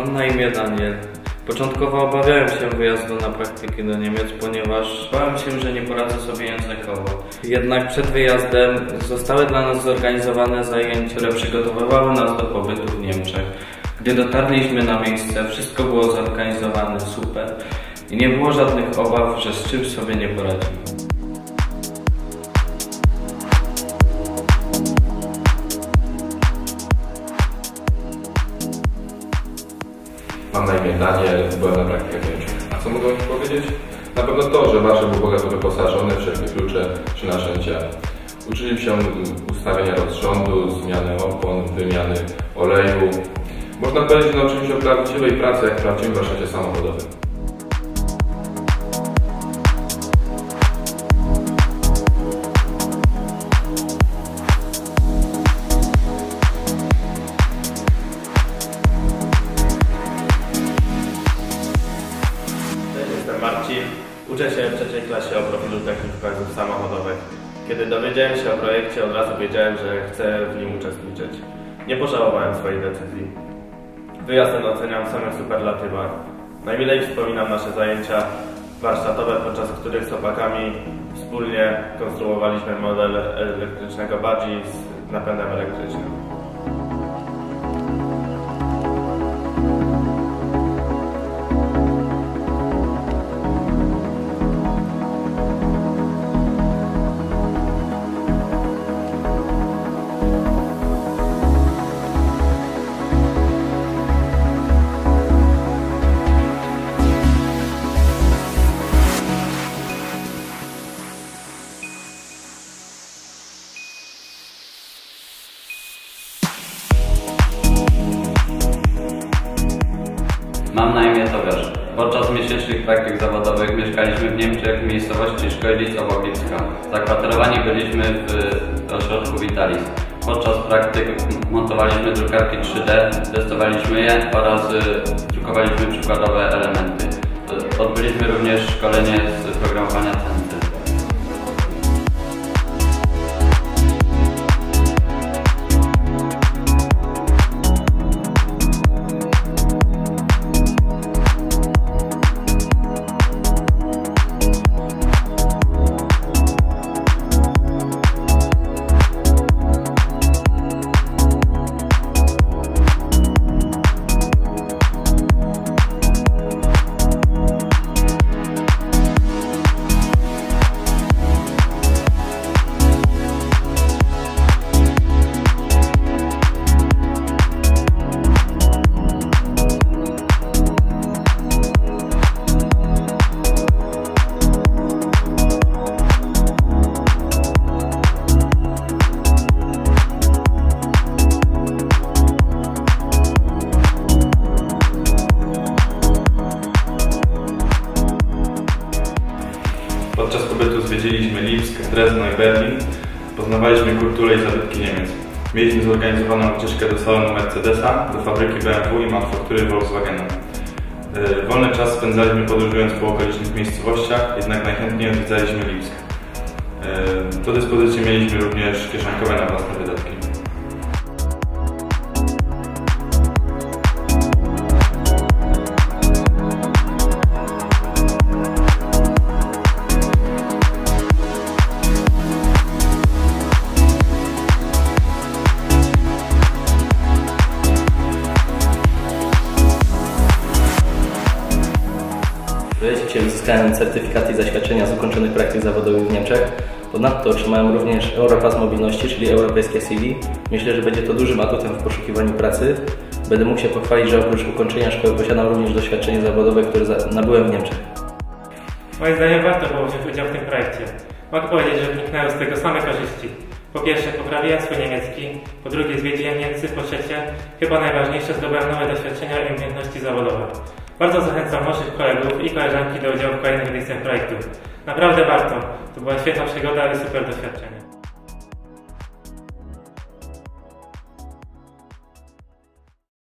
Mam na imię Daniel. Początkowo obawiałem się wyjazdu na praktyki do Niemiec, ponieważ bałem się, że nie poradzę sobie językowo. Jednak przed wyjazdem zostały dla nas zorganizowane zajęcia, które przygotowywały nas do pobytu w Niemczech. Gdy dotarliśmy na miejsce, wszystko było zorganizowane super i nie było żadnych obaw, że z czymś sobie nie poradzimy. Mam na imię Daniel, byłem na praktykach w Niemczech. A co mogę Wam powiedzieć? Na pewno to, że wasze był bogato wyposażone, wszelkie klucze czy narzędzia. Uczyli się ustawienia rozrządu, zmiany opon, wymiany oleju. Można powiedzieć, że nauczyli się o prawdziwej pracy, jak w prawdziwym warsztacie samochodowym. Jestem Marcin. Uczę się w trzeciej klasie o profilu technik pojazdów samochodowych. Kiedy dowiedziałem się o projekcie, od razu wiedziałem, że chcę w nim uczestniczyć. Nie pożałowałem swojej decyzji. Wyjazd ten oceniam w samych superlatywach. Najmilej wspominam nasze zajęcia warsztatowe, podczas których z chłopakami wspólnie konstruowaliśmy model elektrycznego budgie z napędem elektrycznym. Mam na imię Tobiasz. Podczas miesięcznych praktyk zawodowych mieszkaliśmy w Niemczech w miejscowości Szkojlic obok Lipska. Zakwaterowani byliśmy w ośrodku Vitalis. Podczas praktyk montowaliśmy drukarki 3D, testowaliśmy je oraz drukowaliśmy przykładowe elementy. Odbyliśmy również szkolenie z programowania Centy. Podczas pobytu zwiedziliśmy Lipsk, Drezno i Berlin. Poznawaliśmy kulturę i zabytki Niemiec. Mieliśmy zorganizowaną ucieczkę do salonu Mercedesa, do fabryki BMW i manufaktury Volkswagena. Wolny czas spędzaliśmy podróżując po okolicznych miejscowościach, jednak najchętniej odwiedzaliśmy Lipsk. Do dyspozycji mieliśmy również kieszonkowe na własne wydatki. Wreszcie uzyskałem certyfikaty i zaświadczenia z ukończonych praktyk zawodowych w Niemczech. Ponadto otrzymałem również Europass Mobilności, czyli europejskie CV. Myślę, że będzie to dużym atutem w poszukiwaniu pracy. Będę mógł się pochwalić, że oprócz ukończenia szkoły posiadam również doświadczenie zawodowe, które nabyłem w Niemczech. Moim zdaniem warto było wziąć udział w tym projekcie. Mogę powiedzieć, że wyniknęły z tego same korzyści. Po pierwsze, poprawiłem swój niemiecki, po drugie, zwiedziłem Niemcy, po trzecie, chyba najważniejsze, zdobyłem nowe doświadczenia i umiejętności zawodowe. Bardzo zachęcam naszych kolegów i koleżanki do udziału w kolejnych edycjach projektu. Naprawdę warto. To była świetna przygoda i super doświadczenie.